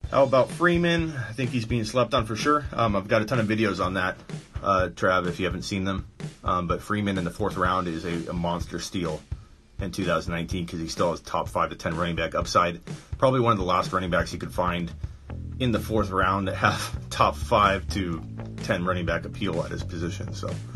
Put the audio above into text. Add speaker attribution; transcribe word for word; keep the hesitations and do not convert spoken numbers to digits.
Speaker 1: How about Freeman? I think he's being slept on for sure. Um, I've got a ton of videos on that, uh, Trav, if you haven't seen them. Um, but Freeman in the fourth round is a, a monster steal in two thousand nineteen because he still has top five to ten running back upside. Probably one of the last running backs you could find in the fourth round that have top five to ten running back appeal at his position. So